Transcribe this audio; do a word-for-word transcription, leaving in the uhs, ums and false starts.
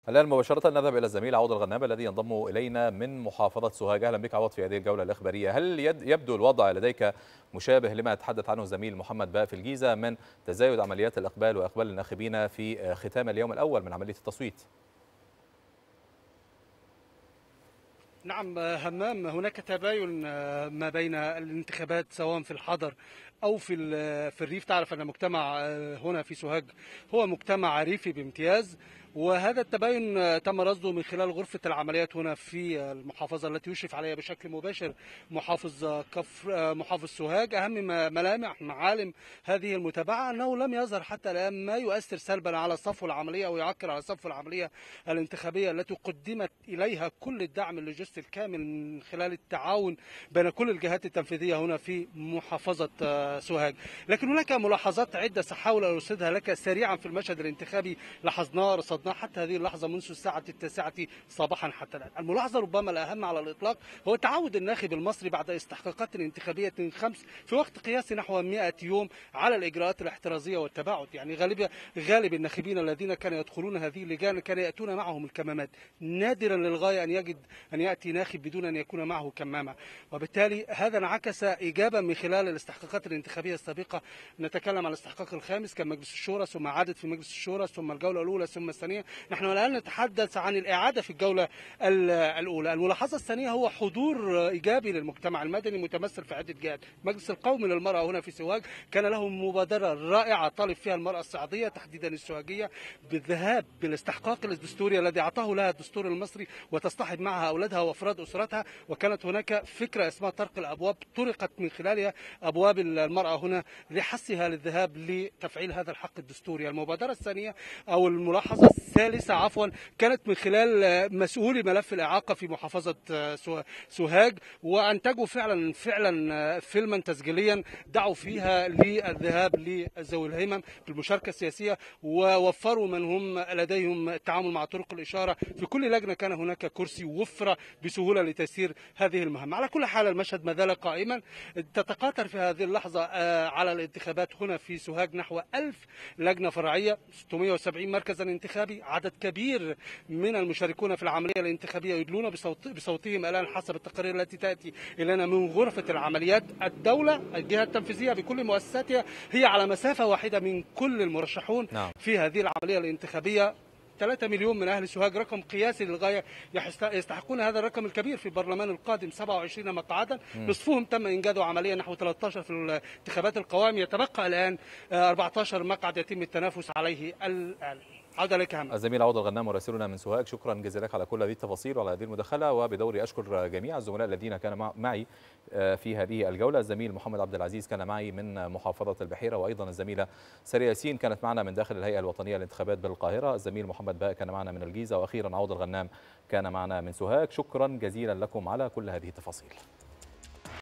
الآن مباشرة نذهب إلى الزميل عوض الغنام الذي ينضم إلينا من محافظة سوهاج. أهلا بك عوض في هذه الجولة الإخبارية. هل يبدو الوضع لديك مشابه لما يتحدث عنه الزميل محمد باء في الجيزة من تزايد عمليات الإقبال وإقبال الناخبين في ختام اليوم الأول من عملية التصويت؟ نعم همام، هناك تباين ما بين الانتخابات سواء في الحضر أو في في الريف. تعرف أن مجتمع هنا في سوهاج هو مجتمع ريفي بامتياز، وهذا التباين تم رصده من خلال غرفة العمليات هنا في المحافظة التي يشرف عليها بشكل مباشر محافظ كفر محافظ سوهاج. أهم ملامح معالم هذه المتابعة أنه لم يظهر حتى الآن ما يؤثر سلبا على صفو العملية أو يعكر على صفو العملية الانتخابية التي قدمت إليها كل الدعم اللوجستي الكامل من خلال التعاون بين كل الجهات التنفيذية هنا في محافظة سوهاج. لكن هناك ملاحظات عدة سأحاول أن أرصدها لك سريعا في المشهد الانتخابي لاحظناه رصدناه حتى هذه اللحظة منذ الساعة التاسعة صباحا حتى الآن. الملاحظة ربما الأهم على الإطلاق هو تعود الناخب المصري بعد استحقاقات انتخابية خمس في وقت قياسي نحو مئة يوم على الإجراءات الاحترازية والتباعد. يعني غالب غالب الناخبين الذين كانوا يدخلون هذه اللجان كانوا يأتون معهم الكمامات. نادرا للغاية أن يجد أن يأتي ناخب بدون أن يكون معه كمامة، وبالتالي هذا انعكس إيجابا من خلال الاستحقاقات الانتخابية السابقة. نتكلم عن الاستحقاق الخامس كان مجلس الشورى، ثم عادت في مجلس الشورى، ثم الجولة الأولى، ثم الثانية. نحن الآن نتحدث عن الإعادة في الجولة الأولى. الملاحظة الثانية هو حضور إيجابي للمجتمع المدني متمثل في عدة جهات. المجلس القومي للمرأة هنا في سوهاج كان له مبادرة رائعة طالب فيها المرأة الصعيدية تحديدا السوهاجية بالذهاب بالاستحقاق الدستوري الذي أعطاه لها الدستور المصري وتصطحب معها أولادها وأفراد أسرتها. وكانت هناك فكرة اسمها طرق الأبواب طرقت من خلالها أبواب المرأة هنا لحثها للذهاب لتفعيل هذا الحق الدستوري. المبادرة الثانية أو الملاحظة الثالثة عفوا كانت من خلال مسؤولي ملف الإعاقة في محافظة سوهاج، وأنتجوا فعلا فعلا فيلما تسجيليا دعوا فيها للذهاب لذوي الهمم بالمشاركة السياسية، ووفروا من هم لديهم التعامل مع طرق الإشارة. في كل لجنة كان هناك كرسي وفر بسهولة لتيسير هذه المهمة. على كل حال المشهد ما زال قائما. تتقاطر في هذه اللحظة على الانتخابات هنا في سوهاج نحو ألف لجنة فرعية، ستمئة وسبعين مركزا انتخابي. عدد كبير من المشاركون في العملية الانتخابية يدلون بصوت بصوتهم الآن حسب التقارير التي تأتي إلينا من غرفة العمليات. الدولة الجهة التنفيذية بكل مؤسساتها هي على مسافة واحدة من كل المرشحون نعم. في هذه العملية الانتخابية. ثلاثة مليون من أهل سوهاج، رقم قياسي للغاية، يستحقون هذا الرقم الكبير في البرلمان القادم. سبعة وعشرين مقعدا، نصفهم تم إنجاز عمليا نحو ثلاثة عشر في الانتخابات القوام. يتبقى الآن أربعة عشر مقعد يتم التنافس عليه الآن. عودة لك هم. الزميل عوض الغنام مراسلنا من سوهاج، شكرا جزيلا لك على كل هذه التفاصيل وعلى هذه المداخلة. وبدوري أشكر جميع الزملاء الذين كانوا معي في هذه الجولة. الزميل محمد عبد العزيز كان معي من محافظة البحيرة، وأيضا الزميلة سارية ياسين كانت معنا من داخل الهيئة الوطنية للانتخابات بالقاهرة. الزميل محمد باء كان معنا من الجيزة، وأخيرا عوض الغنام كان معنا من سوهاج. شكرا جزيلا لكم على كل هذه التفاصيل.